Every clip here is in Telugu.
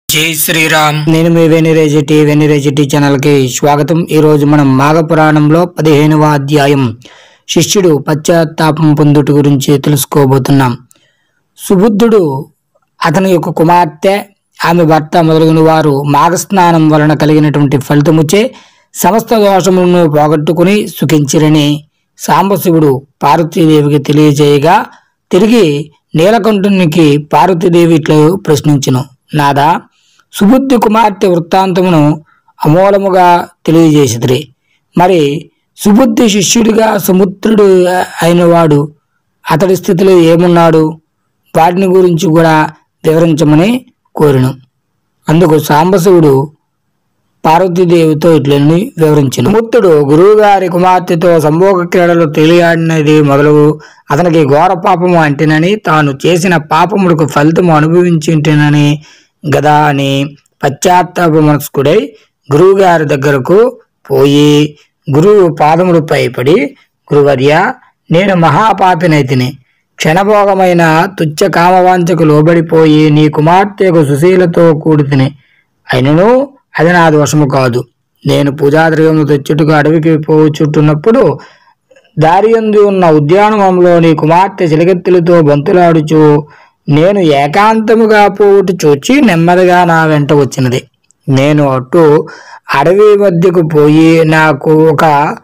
జై శ్రీరామ్. నేను మీ వెనిరేజిటీ ఛానల్కి స్వాగతం. ఈరోజు మనం మాఘపురాణంలో 15వ అధ్యాయం శిష్యుడు పశ్చాత్తాపం పొందుట గురించి తెలుసుకోబోతున్నాం. సుబుద్ధుడు, అతని యొక్క కుమార్తె, ఆమె భర్త మొదలైన వారు మాఘస్నానం వలన కలిగినటువంటి ఫలితముచే సమస్త దోషములను పోగొట్టుకుని సుఖించిరని సాంబశివుడు పార్వతీదేవికి తెలియజేయగా, తిరిగి నీలకంఠునికి పార్వతీదేవి ఇట్లు ప్రశ్నించును: నాదా, సుబుద్ధి కుమార్తె వృత్తాంతమును అమూలముగా తెలియజేసిరి. మరి సుబుద్ధి శిష్యుడిగా సముద్రుడు అయినవాడు అతడి స్థితిలో ఏమున్నాడు? వాటిని గురించి కూడా వివరించమని కోరిను. అందుకు సాంబశివుడు పార్వతీదేవితో ఇట్లని వివరించను. సముద్రుడు గురువుగారి కుమార్తెతో సంభోగ క్రీడలు తెలియాడినది మొదలగు అతనికి ఘోర పాపము అంటేనని, తాను చేసిన పాపములకు ఫలితము అనుభవించింటేనని గదా అని పశ్చాత్తాప మనస్కుడై గురువుగారి దగ్గరకు పోయి గురువు పాదములపై పడి, గురువర్య, నేను మహాపాపినైతిని. క్షణభోగమైన తుచ్చ కామవాంఛకు లోబడిపోయి నీ కుమార్తెకు సుశీలతో కూడితిని. అయినను అది నా దోషము కాదు. నేను పూజాద్రవ్యము తెచ్చుటకు అడవికి పోచుట్టున్నప్పుడు దారియందు ఉన్న ఉద్యానవనంలో నీ కుమార్తె చిలకెత్తులతో బంతులాడుచు నేను ఏకాంతముగా పోవుట చూచి నెమ్మదిగా నా వెంట వచ్చినది. నేను అటు అడవి మధ్యకు పోయి నాకు ఒక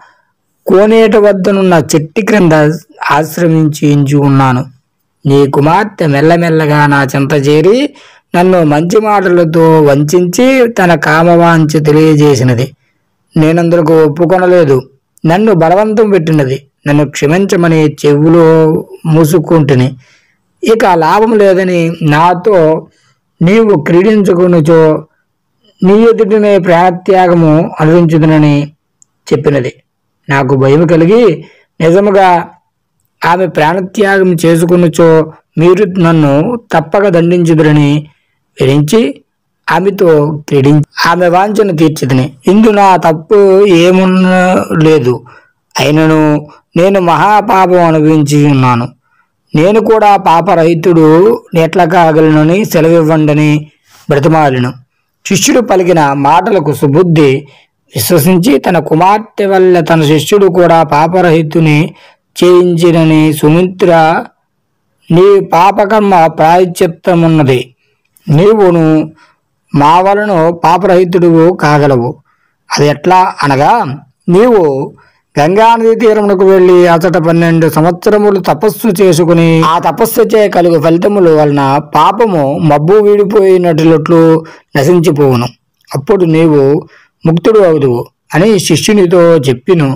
కోనేట వద్దనున్న చెట్టు క్రింద ఆశ్రమించి ఉన్నాను. నీ కుమార్తె మెల్లమెల్లగా నా చెంత చేరి నన్ను మంచి మాటలతో వంచి తన కామవాంఛ తెలియజేసినది. నేనందుకు ఒప్పుకొనలేదు. నన్ను బలవంతం పెట్టినది. నన్ను క్షమించమని చెవులో మూసుకుంటుని, ఇక లాభం లేదని నాతో నీవు క్రీడించుకునిచో నీ ఎదుటినే ప్రాణత్యాగము అనుభవించుదునని చెప్పినది. నాకు భయం కలిగి నిజముగా ఆమె ప్రాణత్యాగం చేసుకునిచో మీరు నన్ను తప్పక దండించుదురని విరించి ఆమెతో క్రీడించి ఆమె వాంఛను తీర్చిదని. ఇందు నా తప్పు ఏమున్న లేదు. అయినను నేను మహాపాపం అనుభవించి ఉన్నాను. నేను కూడా పాపరహితుడు ఎట్లా కాగలనని సెలవివ్వండని బ్రతిమాలిను. శిష్యుడు పలికిన మాటలకు సుబుద్ధి విశ్వసించి తన కుమార్తె వల్ల తన శిష్యుడు కూడా పాపరహితుని చేయించినని, సుమిత్ర, నీ పాపకర్మ ప్రాయశ్చిత్తమున్నది. నీవును మా వలన పాపరహితుడు కాగలవు. అది ఎట్లా అనగా, నీవు గంగానదీ తీరమునకు వెళ్ళి అతట 12 సంవత్సరములు తపస్సు చేసుకుని ఆ తపస్సుచే కలుగు ఫలితముల వలన పాపము మబ్బు వీడిపోయినట్లు నశించిపోవును. అప్పుడు నీవు ముక్తుడు అవుదువు అని శిష్యునితో చెప్పిను.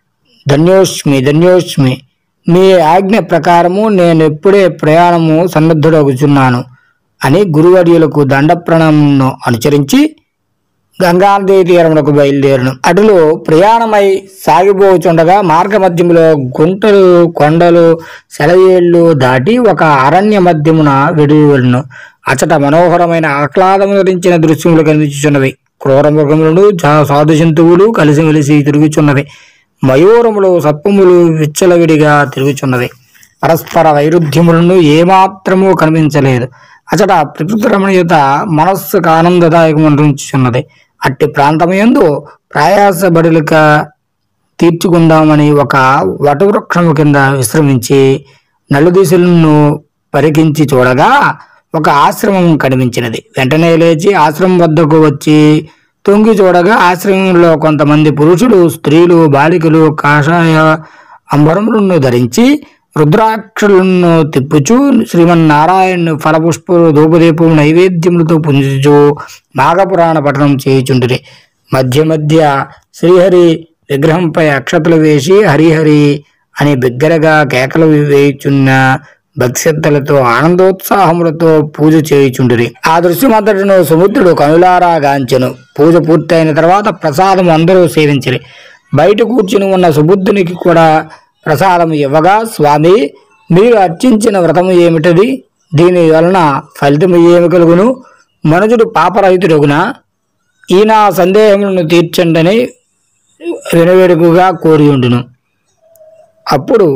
ధన్యోస్మి. మీ ఆజ్ఞ ప్రకారము నేను ఎప్పుడే ప్రయాణము సన్నద్ధుడగుచున్నాను అని గురువర్యులకు దండ ప్రణామమును అనుసరించి గంగానదీ తీరమునకు బయలుదేరును. అటులో ప్రయాణమై సాగిపోచుండగా మార్గ మధ్యములో గుంటలు, కొండలు, సెలయేళ్లు దాటి ఒక అరణ్య మధ్యమున వెళ్ళును. అచట మనోహరమైన ఆహ్లాదము ధరించిన దృశ్యములు కనిపించుచున్నవి. క్రూర మృగములను, సాధు జంతువులు కలిసిమెలిసి తిరుగుచున్నవి. మయూరములు, సర్పములు విచ్చలవిడిగా తిరుగుచున్నవి. పరస్పర వైరుధ్యములను ఏమాత్రము కనిపించలేదు. అచట ప్రకృతి రమణీయత మనస్సుకు ఆనందదాయకమనిపించుచున్నది. అట్టి ప్రాంతమయందు ప్రయాసబడులక తీర్చుకుందామని ఒక వటవృక్షము కింద విశ్రమించి నలుదిశలను పరికించి చూడగా ఒక ఆశ్రమం కనిపించినది. వెంటనే లేచి ఆశ్రమం వద్దకు వచ్చి తొంగి చూడగా ఆశ్రమంలో కొంతమంది పురుషులు, స్త్రీలు, బాలికలు కాషాయ అంబరములను ధరించి రుద్రాక్షలను తిప్పుచు శ్రీమన్నారాయణను ఫలపుష్పులు, ధూపదీపము, నైవేద్యములతో పుంజుచు మాఘపురాణ పఠనం చేయుచుండిరి. మధ్య మధ్య శ్రీహరి విగ్రహంపై అక్షతలు వేసి హరిహరి అని బిగ్గరగా కేకలు వేయుచున్న భక్తిశ్రద్ధలతో ఆనందోత్సాహములతో పూజ చేయుచుండిరి. ఆ దృశ్యమంతటిను సముద్రుడు కనులారా గాంచెను. పూజ పూర్తయిన తర్వాత ప్రసాదం అందరూ సేవించిరి. బయట కూర్చుని ఉన్న సుబుద్ధునికి కూడా ప్రసాదం ఇవ్వగా, స్వామి, మీరు అర్చించిన వ్రతము ఏమిటది? దీని వలన ఫలితము ఏమి కలుగును? మనుజుడు పాపరహితుడగునా? ఈ నా సందేహములను తీర్చండని వినవేడుకగా కోరి ఉండును. అప్పుడు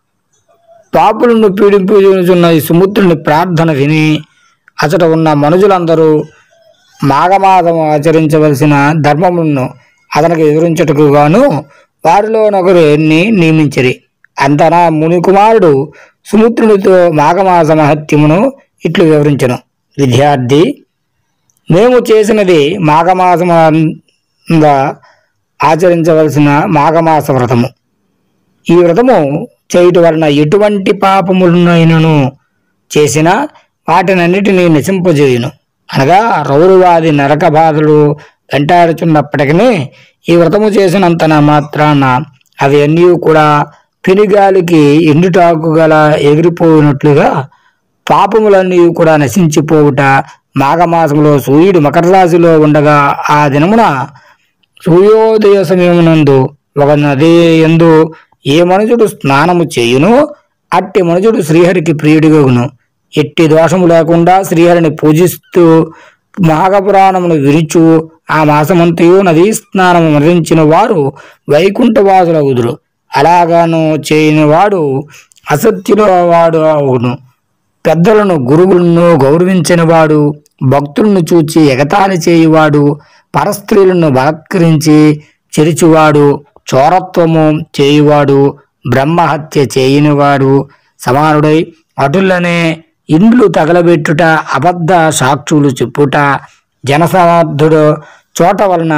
పాపులను పీడింపుచున్న ఈ సుముద్రుని ప్రార్థన విని అచట ఉన్న మనుజులందరూ మాఘమాసము ఆచరించవలసిన ధర్మములను అతనికి వివరించుటకు గాను వారిలోనొకరిని నియమించిరి. అంతనా మునికుమారుడు సుమిత్రునితో మాఘమాస మహత్యమును ఇట్లు వివరించెను. విద్యార్థి, మేము చేసినది మాఘమాసమున ఆచరించవలసిన మాఘమాస వ్రతము. ఈ వ్రతము చేయుట వలన ఎటువంటి పాపములనైనను చేసినా వాటినన్నిటినీ నశింపజేయును. అనగా రౌరువాది నరక బాధలు వెంటాడుచున్నప్పటికీ ఈ వ్రతము చేసినంత మాత్రాన అవి అన్నీ కూడా పెనుగాలికి ఎండుటాకు గల ఎగిరిపోయినట్లుగా పాపములన్నీ కూడా నశించిపోవుట మాఘమాసంలో సూర్యుడు మకర రాశిలో ఉండగా ఆ దినమున సూర్యోదయ సమయమునందు ఒక నది యందు ఏ మనుషుడు స్నానము చేయును అట్టి మనుషుడు శ్రీహరికి ప్రియుడిగగును. ఎట్టి దోషము లేకుండా శ్రీహరిని పూజిస్తూ మాఘపురాణమును విరుచు ఆ మాసమంతయు నదీ స్నానము మరణించిన వారు వైకుంఠవాసులగుదురు. అలాగాను చేయని వాడు అసత్యుల వాడు అవును. పెద్దలను గురువులను గౌరవించిన వాడు, భక్తులను చూచి ఎగతాళి చేయువాడు, పరస్త్రీలను బలత్కరించి చెరిచువాడు, చోరత్వము చేయువాడు, బ్రహ్మహత్య చేయనివాడు సమానుడై అటులనే ఇండ్లు తగలబెట్టుట, అబద్ధ సాక్షులు చెప్పుట, జనసమర్థుడు చోట వలన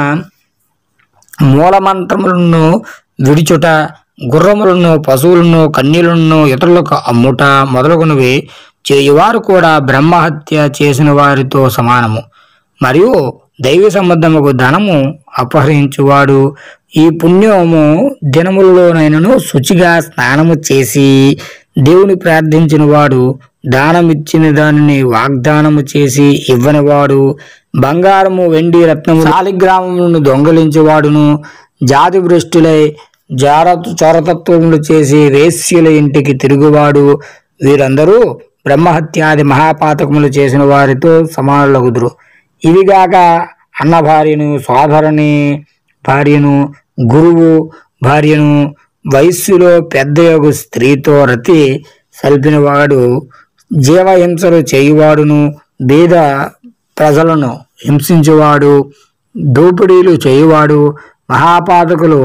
మూలమంత్రములను విడుచుట, గుర్రములను, పశువులను, కన్యలను ఇతరులకు అమ్ముట మొదలగునవి చేయువారు కూడా బ్రహ్మహత్య చేసిన వారితో సమానము. మరియు దైవ సంబంధముకు ధనము అపహరించువాడు ఈ పుణ్యము దినములలోనైనను శుచిగా స్నానము చేసి దేవుని ప్రార్థించిన వాడు, దానమిచ్చిన దానిని వాగ్దానము చేసి ఇవ్వనివాడు, బంగారము వెండి రత్నము శాలిగ్రామములను దొంగలించేవాడును, జాతి భ్రష్టులై చోరతత్వములు చేసి వేశ్యల ఇంటికి తిరుగువాడు వీరందరూ బ్రహ్మహత్యాది మహాపాతకములు చేసిన వారితో సమానులగుదురు. ఇవిగాక అన్న భార్యను, సోదరుని భార్యను, గురువు భార్యను, వయస్సులో పెద్దయగు స్త్రీతో రతి సల్పినవాడు, జీవహింసలు చేయువాడును, బీద ప్రజలను హింసించువాడు, దోపిడీలు చేయువాడు, మహాపాతకులు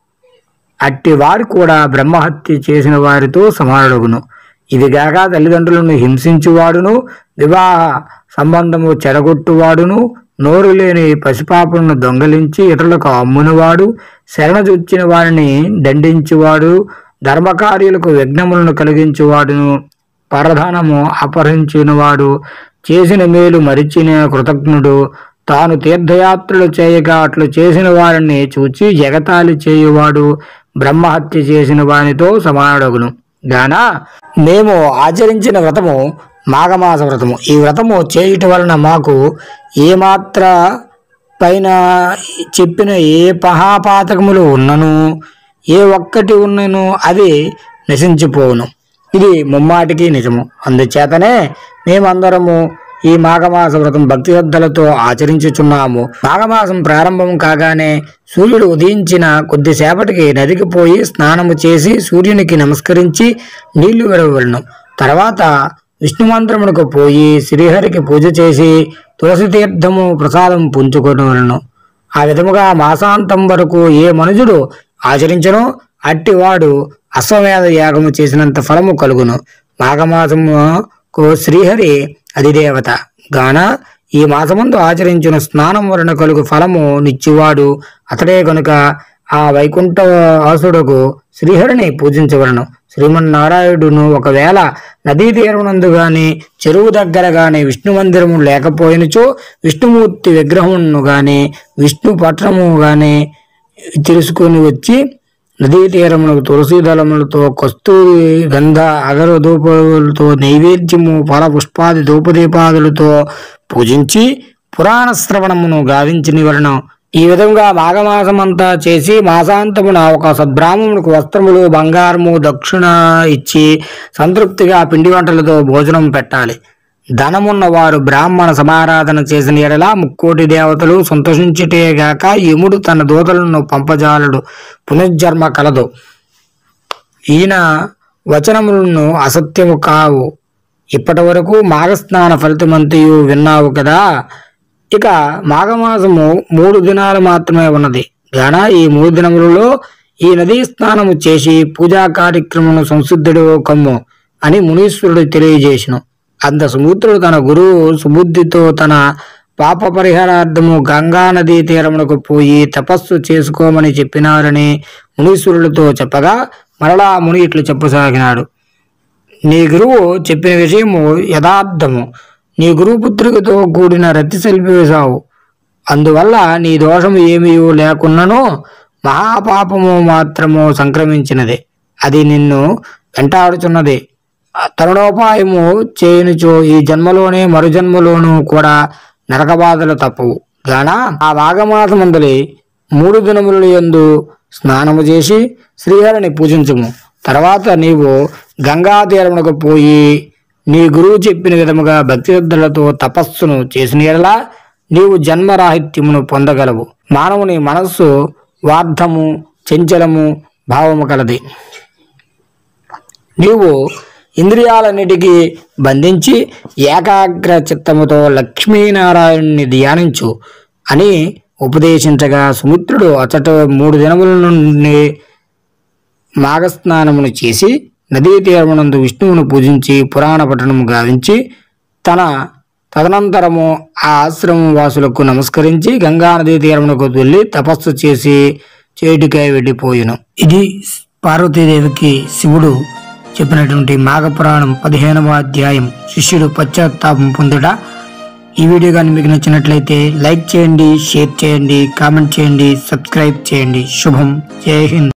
అట్టి వారు కూడా బ్రహ్మహత్య చేసిన వారితో సమానులగును. ఇదిగాక తల్లిదండ్రులను హింసించువాడును, వివాహ సంబంధము చెడగొట్టువాడును, నోరు లేని పసిపాపలను దొంగలించి ఇతరులకు అమ్మునివాడు, శరణజొచ్చిన వారిని దండించువాడు, ధర్మకార్యులకు విఘ్నములను కలిగించువాడును, పరధనము అపహరించినవాడు, చేసిన మేలు మరిచిన కృతజ్ఞుడు, తాను తీర్థయాత్రలు చేయగా అట్లు చేసిన వారిని చూచి ఎగతాళి చేయువాడు బ్రహ్మహత్య చేసిన వానితో సమానుడగును. గాన మేము ఆచరించిన వ్రతము మాఘమాస వ్రతము. ఈ వ్రతము చేయుట వలన మాకు ఏమాత్ర పైన చెప్పిన ఏ మహాపాతకములు ఉన్నను, ఏ ఒక్కటి ఉన్నను అది నశించిపోవును. ఇది ముమ్మాటికి నిజము. అందుచేతనే మేమందరము ఈ మాఘమాస వ్రతం భక్తి శ్రద్ధలతో ఆచరించుచున్నాము. మాఘమాసం ప్రారంభం కాగానే సూర్యుడు ఉదయించిన కొద్దిసేపటికి నదికి పోయి స్నానము చేసి సూర్యునికి నమస్కరించి నీళ్లు విడవలను. తర్వాత విష్ణు మంత్రమునకు పోయి శ్రీహరికి పూజ చేసి తులసి తీర్థము ప్రసాదం పుంజుకొనవలను. ఆ విధముగా మాసాంతం వరకు ఏ మనుజుడు ఆచరించనో అట్టివాడు అశ్వమేధ యాగము చేసినంత ఫలము కలుగును. మాఘమాసముకు శ్రీహరి అధిదేవత గాన ఈ మాసమందు ఆచరించిన స్నానం వలన కలుగు ఫలము నిచ్చువాడు అతడే కనుక ఆ వైకుంఠవాసుడుకు శ్రీహరిని పూజించవలను. శ్రీమన్నారాయణుడును ఒకవేళ నదీ తీరమునందు గాని చెరువు దగ్గర గాని విష్ణు మందిరము లేకపోయినచో విష్ణుమూర్తి విగ్రహమును గాని విష్ణు పట్నము గాని తెలుసుకొని వచ్చి నదీ తీరములకు తులసి దళములతో కస్తూరి గంధ అగరు ధూపములతో నైవేద్యము ఫల పుష్పాది ధూపదీపాదులతో పూజించి పురాణ శ్రవణమును గావించిన వలన ఈ విధంగా మాఘమాసమంతా చేసి మాసాంతమున ఒక సద్బ్రాహ్మణునికి వస్త్రములు బంగారము దక్షిణ ఇచ్చి సంతృప్తిగా పిండి వంటలతో భోజనం పెట్టాలి. ధనమున్న వారు బ్రాహ్మణ సమారాధన చేసిన ఎడల ముక్కోటి దేవతలు సంతోషించుటేగాక యముడు తన దూతలను పంపజాలడు. పునర్జన్మ కలదు. ఈయన వచనములను అసత్యము కావు. ఇప్పటి వరకు మాఘస్నాన ఫలితమంతయు విన్నావు కదా. ఇక మాఘమాసము 3 దినాలు మాత్రమే ఉన్నది గాన ఈ 3 దినములలో ఈ నదీ స్నానము చేసి పూజా కార్యక్రమము సంసిద్ధుడు కమ్ము అని మునీశ్వరుడు తెలియజేసిను. అంత సుమిత్రుడు తన గురువు సుబుద్ధితో తన పాప పరిహారార్థము గంగా నదీ తీరమునకు పోయి తపస్సు చేసుకోమని చెప్పినారని మునీశ్వరులతో చెప్పగా మరలా ముని ఇట్లు చెప్పసాగినాడు. నీ గురువు చెప్పిన విషయము యథార్థము. నీ గురువు పుత్రికతో కూడిన రతి సెల్పివేశావు. అందువల్ల నీ దోషము ఏమీ లేకున్నను మహాపాపము మాత్రము సంక్రమించినది. అది నిన్ను వెంటాడుచున్నది. తరుణోపాయము చేయనుచో ఈ జన్మలోనే మరు జన్మలోనూ కూడా నరక బాధలు తప్పవు గాన ఆ మాఘమాసమందలి 3 దినముల యందు స్నానము చేసి శ్రీహరిని పూజించుము. తర్వాత నీవు గంగా తీరమునకు పోయి నీ గురువు చెప్పిన విధముగా భక్తిశ్రద్ధలతో తపస్సును చేసిన యెడల నీవు జన్మరాహిత్యమును పొందగలవు. మానవుని మనస్సు వార్ధము చంచలము భావము కలది. నీవు ఇంద్రియాలన్నిటికీ బంధించి ఏకాగ్ర చిత్తముతో లక్ష్మీనారాయణుని ధ్యానించు అని ఉపదేశించగా సుమిత్రుడు అచట 3 దినముల నుండి మాఘస్నానమును చేసి నదీ తీరమునందు విష్ణువును పూజించి పురాణ పఠనము గావించి తదనంతరము ఆ ఆశ్రమం వాసులకు నమస్కరించి గంగా నదీ తీరమునకు వెళ్ళి తపస్సు చేసి చేటికై వెళ్ళిపోయిను. ఇది పార్వతీదేవికి శివుడు చెప్పినటువంటి మాఘపురాణం 15వ అధ్యాయం శిష్యుడు పశ్చాత్తాపం పొందుట. ఈ వీడియో కానీ మీకు నచ్చినట్లయితే లైక్ చేయండి, షేర్ చేయండి, కామెంట్ చేయండి, సబ్స్క్రైబ్ చేయండి. శుభం. జై హింద్.